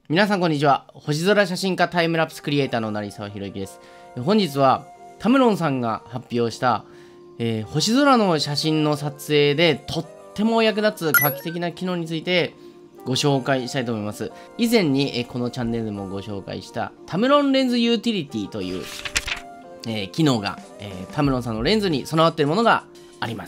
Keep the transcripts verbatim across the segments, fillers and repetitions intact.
皆さんこんにちは。星空写真家タイムラプスクリエイターの成沢宏之です。本日はタムロンさんが発表した、えー、星空の写真の撮影でとっても役立つ画期的な機能についてご紹介したいと思います。以前に、えー、このチャンネルでもご紹介したタムロンレンズユーティリティという、えー、機能が、えー、タムロンさんのレンズに備わっているものがあります。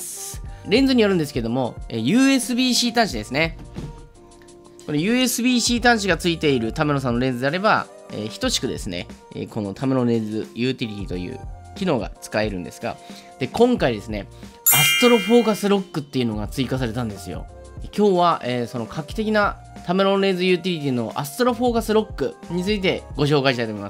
レンズによるんですけども、えー、ユーエスビーシー 端子ですね。これ ユーエスビーシー 端子がついているタムロンさんのレンズであれば、えー、等しくですね、えー、このタムロンレンズユーティリティという機能が使えるんですが、で今回ですね、アストロフォーカスロックっていうのが追加されたんですよ。今日は、えー、その画期的なタムロンレンズユーティリティのアストロフォーカスロックについてご紹介したいと思います。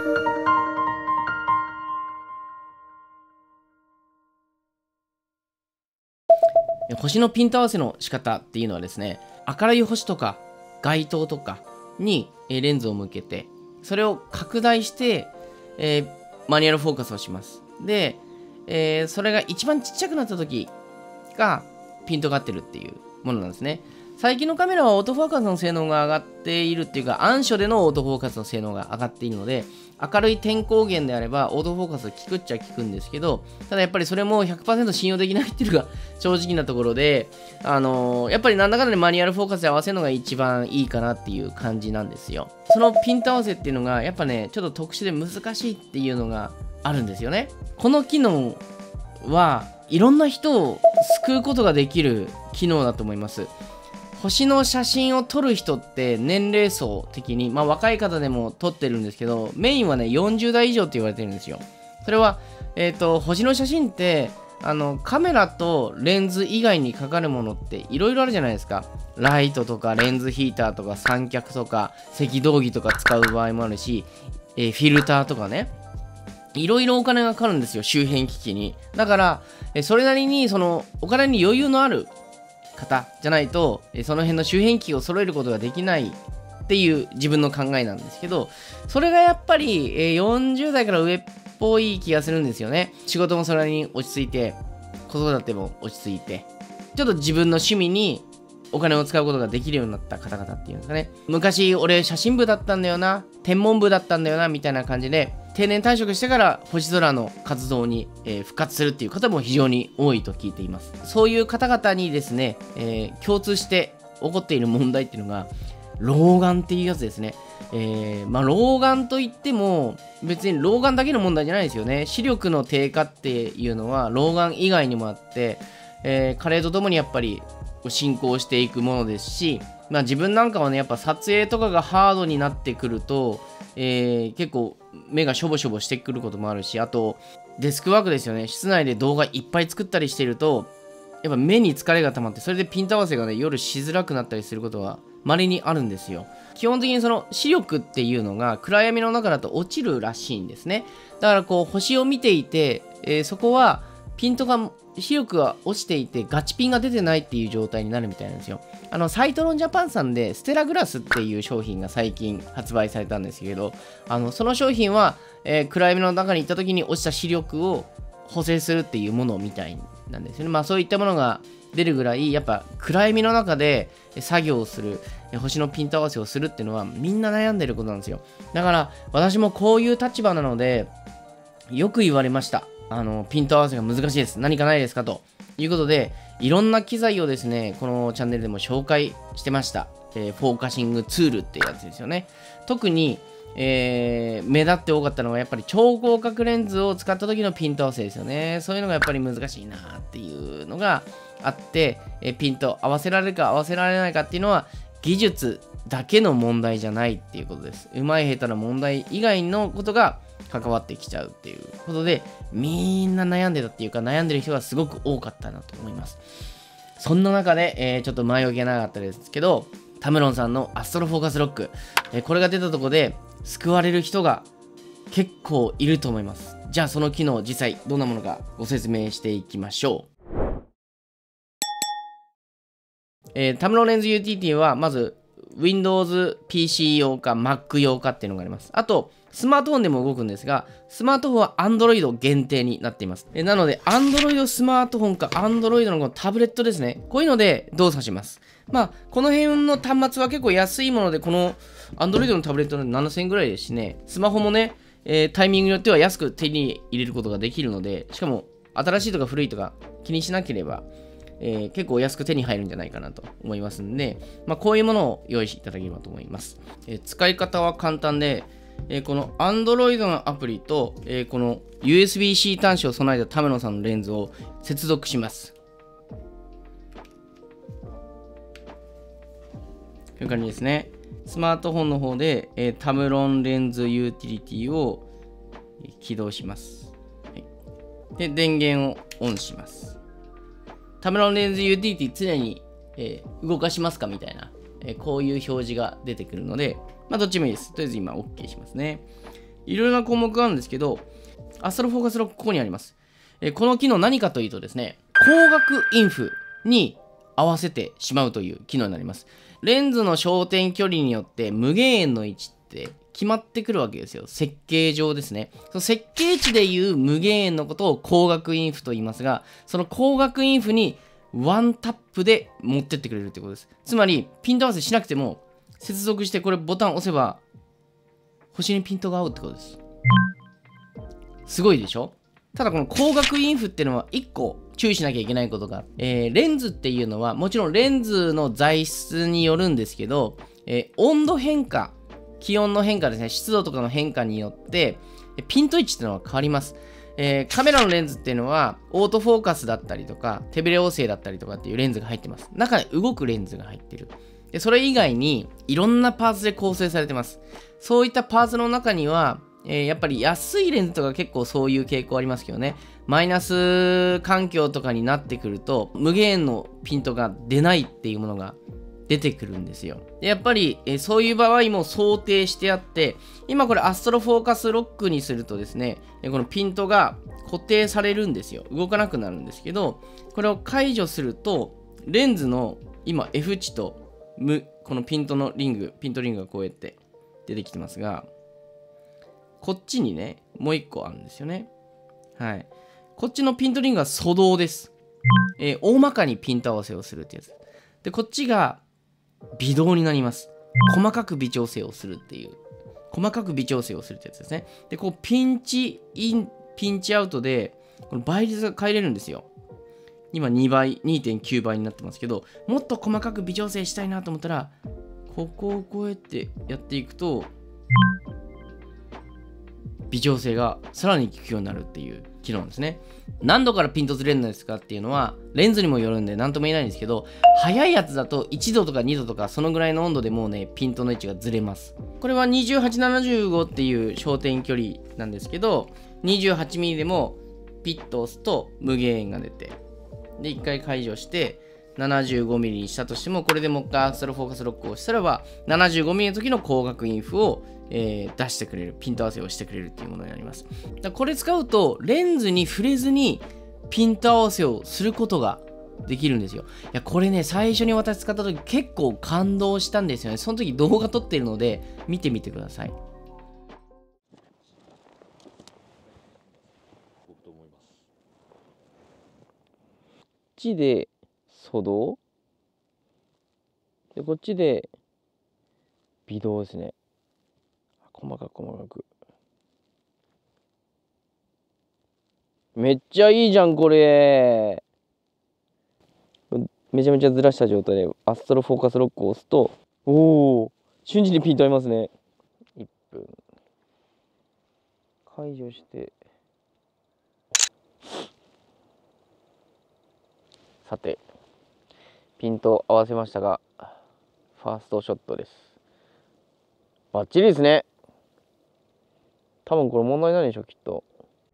星のピント合わせの仕方っていうのはですね、明るい星とか街灯とかにレンズを向けて、それを拡大して、えー、マニュアルフォーカスをします。で、えー、それが一番ちっちゃくなった時がピントが合ってるっていうものなんですね。最近のカメラはオートフォーカスの性能が上がっているっていうか、暗所でのオートフォーカスの性能が上がっているので、明るい点光源であればオートフォーカス効くっちゃ効くんですけど、ただやっぱりそれも ひゃくパーセント 信用できないっていうのが正直なところで、あのー、やっぱりなんだかんだでマニュアルフォーカスで合わせるのが一番いいかなっていう感じなんですよ。そのピント合わせっていうのがやっぱね、ちょっと特殊で難しいっていうのがあるんですよね。この機能はいろんな人を救うことができる機能だと思います。星の写真を撮る人って年齢層的に、まあ若い方でも撮ってるんですけど、メインはねよんじゅう代以上って言われてるんですよ。それは、えっと、星の写真って、あの、カメラとレンズ以外にかかるものっていろいろあるじゃないですか。ライトとかレンズヒーターとか三脚とか赤道儀とか使う場合もあるし、えー、フィルターとかね。いろいろお金がかかるんですよ、周辺機器に。だから、えそれなりにそのお金に余裕のある方じゃないと、その辺の周辺機器を揃えることができないっていう自分の考えなんですけど、それがやっぱりよんじゅう代から上っぽい気がするんですよね。仕事もそれなりに落ち着いて、子育ても落ち着いて、ちょっと自分の趣味にお金を使うことができるようになった方々っていうんですかね。昔俺写真部だったんだよな、天文部だったんだよなみたいな感じで、定年退職してから星空の活動に、えー、復活するっていう方も非常に多いと聞いています。そういう方々にですね、えー、共通して起こっている問題っていうのが老眼っていうやつですね。えー、まあ老眼といっても別に老眼だけの問題じゃないですよね。視力の低下っていうのは老眼以外にもあって、えー、加齢とともにやっぱり進行していくものですし、まあ自分なんかはね、やっぱ撮影とかがハードになってくると、えー、結構目がしょぼしょぼしてくることもあるし、あとデスクワークですよね。室内で動画いっぱい作ったりしてると、やっぱ目に疲れが溜まって、それでピント合わせがね、夜しづらくなったりすることは稀にあるんですよ。基本的にその視力っていうのが暗闇の中だと落ちるらしいんですね。だからこう星を見ていて、えー、そこはピントが視力が落ちていてガチピンが出てないっていう状態になるみたいなんですよ。あのサイトロンジャパンさんでステラグラスっていう商品が最近発売されたんですけど、あのその商品は、えー、暗闇の中に行った時に落ちた視力を補正するっていうものみたいなんですよね。まあそういったものが出るぐらい、やっぱ暗闇の中で作業をする、星のピント合わせをするっていうのはみんな悩んでることなんですよ。だから私もこういう立場なのでよく言われました。あのピント合わせが難しいです。何かないですかということで、いろんな機材をですね、このチャンネルでも紹介してました。えー、フォーカシングツールってやつですよね。特に、えー、目立って多かったのはやっぱり超広角レンズを使った時のピント合わせですよね。そういうのがやっぱり難しいなっていうのがあって、えー、ピント合わせられるか合わせられないかっていうのは技術だけの問題じゃないっていうことです。うまい下手な問題以外のことが関わってきちゃうっていうことで、みんな悩んでたっていうか、悩んでる人がすごく多かったなと思います。そんな中で、えー、ちょっと前置きがなかったですけど、タムロンさんのアストロフォーカスロック、えー、これが出たところで救われる人が結構いると思います。じゃあその機能実際どんなものかご説明していきましょう。えー、タムロンレンズユーティリティはまず Windows ピーシー 用か Mac 用かっていうのがあります。あと、スマートフォンでも動くんですが、スマートフォンは Android 限定になっています。えなので、Android スマートフォンか Android のこのタブレットですね。こういうので動作します。まあ、この辺の端末は結構安いもので、この Android のタブレットでななせんえんぐらいですしね、スマホもね、えー、タイミングによっては安く手に入れることができるので、しかも新しいとか古いとか気にしなければ、えー、結構安く手に入るんじゃないかなと思いますんで、まあ、こういうものを用意していただければと思います。えー、使い方は簡単で、えー、この Android のアプリと、えー、この ユーエスビー-C 端子を備えたタメノさんのレンズを接続します。こういう感じですね。スマートフォンの方で、えー、タムロンレンズユーティリティを起動します。はい、で、電源をオンします。タムロンレンズユーティリティ常に、えー、動かしますかみたいな、えー、こういう表示が出てくるので、まあどっちもいいです。とりあえず今 OK しますね。いろいろな項目があるんですけど、アストロフォーカスロックここにあります。えー、この機能何かというとですね、光学インフに合わせてしまうという機能になります。レンズの焦点距離によって無限遠の位置って決まってくるわけですよ。設計上ですね。その設計値でいう無限遠のことを光学インフと言いますが、その光学インフにワンタップで持ってってくれるってことです。つまり、ピント合わせしなくても、接続してこれボタンを押せば、星にピントが合うってことです。すごいでしょ？ただこの光学インフっていうのはいっこ注意しなきゃいけないことが、えー、レンズっていうのはもちろんレンズの材質によるんですけど、えー、温度変化、気温の変化ですね、湿度とかの変化によってピント位置っていうのは変わります。えー、カメラのレンズっていうのはオートフォーカスだったりとか手ブレ補正だったりとかっていうレンズが入ってます。中に動くレンズが入ってる。でそれ以外にいろんなパーツで構成されてます。そういったパーツの中にはえー、やっぱり安いレンズとか結構そういう傾向ありますけどね。マイナス環境とかになってくると無限のピントが出ないっていうものが出てくるんですよ。でやっぱり、えー、そういう場合も想定してあって、今これアストロフォーカスロックにするとですね、えー、このピントが固定されるんですよ。動かなくなるんですけど、これを解除するとレンズの今 F 値とむこのピントのリング、ピントリングがこうやって出てきてますが、こっちにね、もう一個あるんですよね。はい。こっちのピントリングは粗動です。えー、大まかにピント合わせをするってやつ。で、こっちが微動になります。細かく微調整をするっていう。細かく微調整をするってやつですね。で、こう、ピンチイン、ピンチアウトで、この倍率が変えれるんですよ。今にばい、にてんきゅうばいになってますけど、もっと細かく微調整したいなと思ったら、ここをこうやってやっていくと、微調整がさらに効くようになるっていう機能ですね。何度からピントずれるんですかっていうのはレンズにもよるんで何とも言えないんですけど、速いやつだといちどとかにどとかそのぐらいの温度でもうねピントの位置がずれます。これはにじゅうはちななじゅうごっていう焦点距離なんですけど、にじゅうはちミリでもピッと押すと無限遠が出て、でいっかい解除してななじゅうごミリにしたとしても、これでもう一回アストロフォーカスロックをしたらばななじゅうごミリの時の光学インフを、えー、出してくれる、ピント合わせをしてくれるっていうものになります。だからこれ使うとレンズに触れずにピント合わせをすることができるんですよ。いやこれね、最初に私使った時結構感動したんですよね。その時動画撮ってるので見てみてください。こっちで粗動で、こっちで微動ですね。細かく細かく。めっちゃいいじゃんこれ。めちゃめちゃずらした状態でアストロフォーカスロックを押すと、おお、瞬時にピント合いますね。いっぷん解除して、さてピント合わせましたが、ファーストショットです。バッチリですね。多分これ問題ないでしょきっと。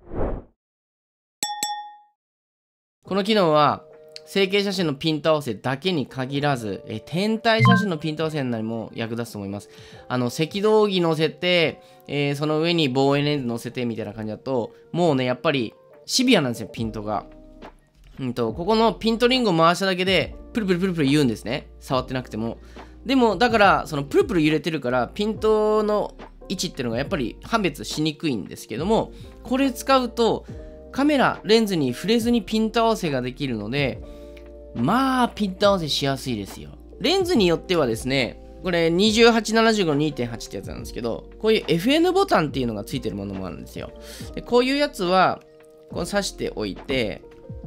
この機能は成形写真のピント合わせだけに限らず、え天体写真のピント合わせにも役立つと思います。あの赤道儀乗せて、えー、その上に望遠レンズ乗せてみたいな感じだと、もうねやっぱりシビアなんですよピントが。うんとここのピントリングを回しただけでプルプルプルプル言うんですね、触ってなくても。 でもだからそのプルプル揺れてるからピントの位置っていうのがやっぱり判別しにくいんですけども、これ使うとカメラレンズに触れずにピント合わせができるので、まあピント合わせしやすいですよ。レンズによってはですね、これ にじゅうはちななじゅうごのにてんはち ってやつなんですけど、こういう エフエヌ ボタンっていうのがついてるものもあるんですよ。でこういうやつはこう挿しておいて、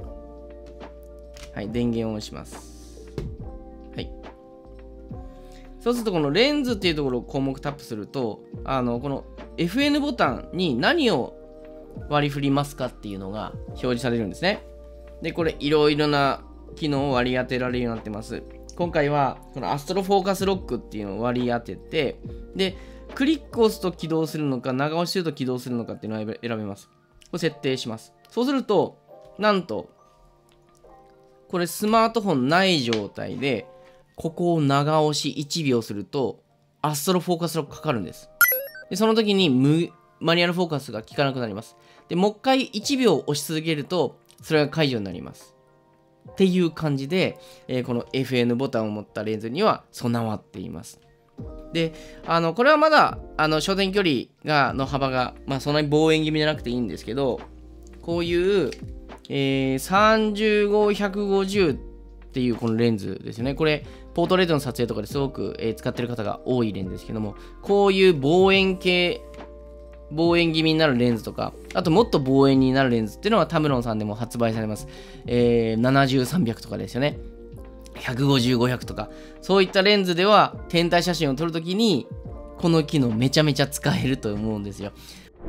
はい、電源を押します。はい。そうするとこのレンズっていうところを項目タップすると、あのこの エフエヌ ボタンに何を割り振りますかっていうのが表示されるんですね。でこれいろいろな機能を割り当てられるようになってます。今回はこのアストロフォーカスロックっていうのを割り当てて、でクリックを押すと起動するのか長押しすると起動するのかっていうのを選べます。これ設定します。そうするとなんとこれスマートフォンない状態でここを長押しいちびょうするとアストロフォーカスロックかかるんです。でその時に無マニュアルフォーカスが効かなくなります。でもう一回いちびょう押し続けるとそれが解除になります。っていう感じで、えー、この エフエヌ ボタンを持ったレンズには備わっています。で、あのこれはまだあの焦点距離がの幅が、まあ、そんなに望遠気味じゃなくていいんですけど、こういう、えー、さんじゅうご、ひゃくごじゅうっていうこのレンズですよね。これポートレートの撮影とかですごく、えー、使ってる方が多いレンズですけども、こういう望遠系望遠気味になるレンズとか、あともっと望遠になるレンズっていうのはタムロンさんでも発売されます。えー、ななじゅう、さんびゃくとかですよね。ひゃくごじゅう、ごひゃくとか。そういったレンズでは天体写真を撮るときにこの機能めちゃめちゃ使えると思うんですよ。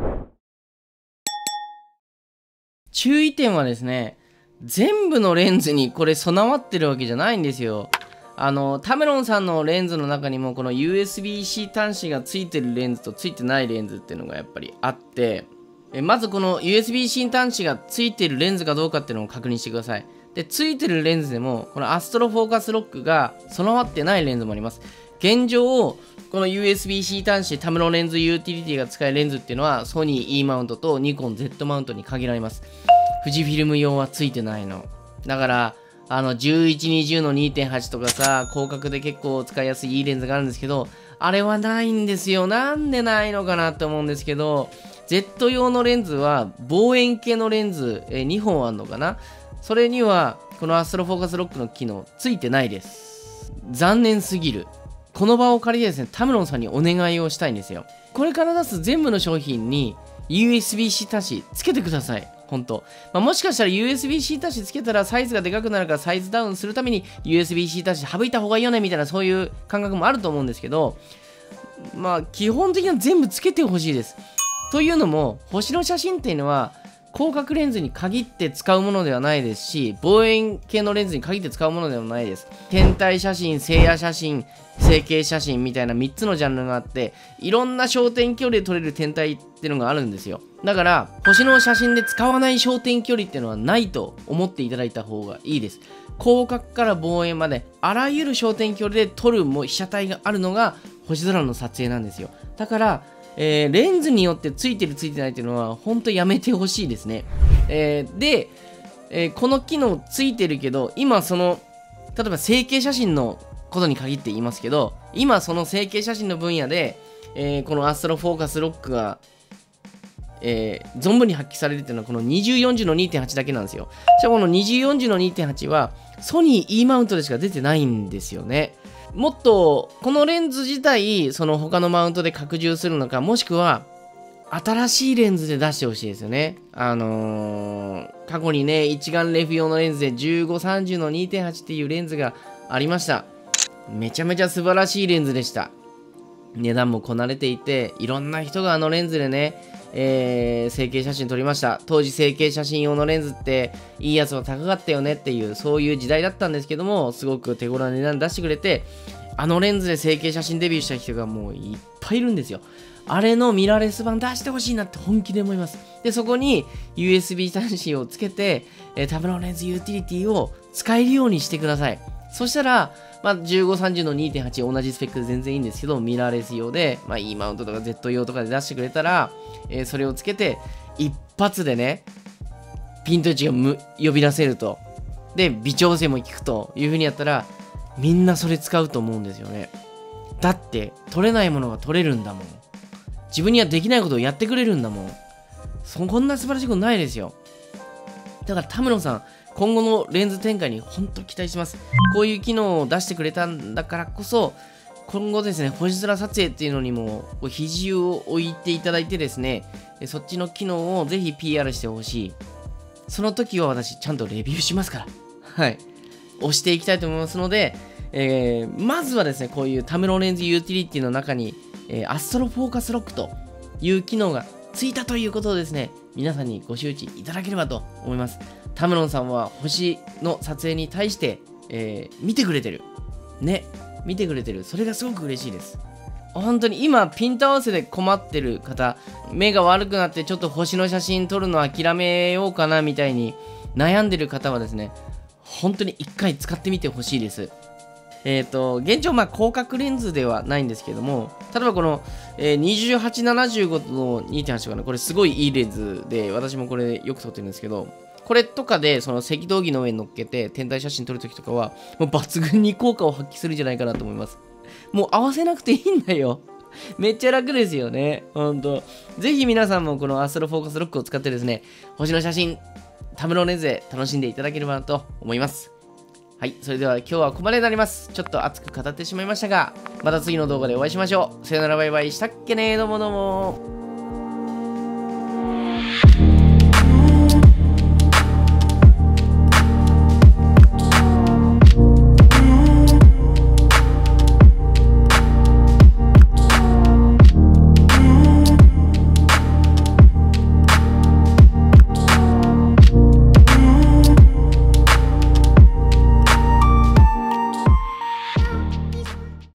注意点はですね、全部のレンズにこれ備わってるわけじゃないんですよ。あのタムロンさんのレンズの中にもこの ユーエスビー-C 端子がついてるレンズとついてないレンズっていうのがやっぱりあって、えまずこの ユーエスビー-C 端子がついてるレンズかどうかっていうのを確認してください。でついてるレンズでもこのアストロフォーカスロックが備わってないレンズもあります。現状この ユーエスビー-C 端子タムロンレンズユーティリティが使えるレンズっていうのはソニー E マウントとニコン Z マウントに限られます。富士フィルム用はついてないのだから、あのじゅういち、にじゅうの にてんはち とかさ、広角で結構使いやすいいいレンズがあるんですけど、あれはないんですよ。なんでないのかなって思うんですけど、 Z 用のレンズは望遠系のレンズ、えにほんあるのかな。それにはこのアストロフォーカスロックの機能ついてないです。残念すぎる。この場を借りてですね、タムロンさんにお願いをしたいんですよ。これから出す全部の商品に ユーエスビー-C 端子つけてください。本当、まあ、もしかしたら ユーエスビー-C 端子つけたらサイズがでかくなるからサイズダウンするために ユーエスビー-C 端子省いた方がいいよねみたいな、そういう感覚もあると思うんですけど、まあ基本的には全部つけてほしいです。というのも星の写真っていうのは広角レンズに限って使うものではないですし、望遠系のレンズに限って使うものではないです。天体写真、星夜写真、成形写真みたいなみっつのジャンルがあって、いろんな焦点距離で撮れる天体っていうのがあるんですよ。だから星の写真で使わない焦点距離っていうのはないと思っていただいた方がいいです。広角から望遠まであらゆる焦点距離で撮るも被写体があるのが星空の撮影なんですよ。だからえー、レンズによってついてるついてないっていうのは本当やめてほしいですね。えー、で、えー、この機能ついてるけど、今その例えば成形写真のことに限って言いますけど、今その成形写真の分野で、えー、このアストロフォーカスロックが、えー、存分に発揮されるっていうのはこのにじゅうよんじゅうの にてんはち だけなんですよ。しかもこのにじゅうよんじゅうの にてんはち はソニー E マウントでしか出てないんですよね。もっとこのレンズ自体その他のマウントで拡充するのか、もしくは新しいレンズで出してほしいですよね。あのー、過去にね一眼レフ用のレンズでじゅうご、さんじゅうの にてんはち っていうレンズがありました。めちゃめちゃ素晴らしいレンズでした。値段もこなれていて、いろんな人があのレンズでね、えー、成形写真撮りました。当時成形写真用のレンズっていいやつは高かったよねっていう、そういう時代だったんですけども、すごく手頃な値段出してくれて、あのレンズで成形写真デビューした人がもういっぱいいるんですよ。あれのミラーレス版出してほしいなって本気で思います。でそこに ユーエスビー 端子をつけて、えー、タブローレンズユーティリティを使えるようにしてください。そしたらまあ、じゅうご、さんじゅうの にてんはち 同じスペックで全然いいんですけど、ミラーレス用で、まあ、E マウントとか Z 用とかで出してくれたら、えー、それをつけて一発でねピント位置がむ呼び出せると、で微調整も効くという風にやったらみんなそれ使うと思うんですよね。 だって取れないものが取れるんだもん。自分にはできないことをやってくれるんだもん。そこんな素晴らしいことないですよ。だから田室さん、今後のレンズ展開に本当期待します。こういう機能を出してくれたんだからこそ、今後ですね、星空撮影っていうのにも肘を置いていただいてですね、そっちの機能をぜひ ピーアール してほしい。その時は私ちゃんとレビューしますから。はい。押していきたいと思いますので、えー、まずはですね、こういうタムロレンズユーティリティの中に、えー、アストロフォーカスロックという機能がついたということをですね、皆さんにご周知いただければと思います。タムロンさんは星の撮影に対して、えー、見てくれてる。ね。見てくれてる。それがすごく嬉しいです。本当に今、ピント合わせで困ってる方、目が悪くなってちょっと星の写真撮るの諦めようかなみたいに悩んでる方はですね、本当に一回使ってみてほしいです。えっと、現状、まあ、広角レンズではないんですけども、例えばこの、えー、にじゅうはちななじゅうごの にてんはち とかね、これすごいいいレンズで、私もこれよく撮ってるんですけど、これとかで、その赤道儀の上に乗っけて、天体写真撮るときとかは、もう抜群に効果を発揮するんじゃないかなと思います。もう合わせなくていいんだよ。めっちゃ楽ですよね。ほんと。ぜひ皆さんもこのアストロフォーカスロックを使ってですね、星の写真、タムロレンズで楽しんでいただければなと思います。はい、それでは今日はここまでになります。ちょっと熱く語ってしまいましたが、また次の動画でお会いしましょう。さよならバイバイしたっけねー、どうもどうも。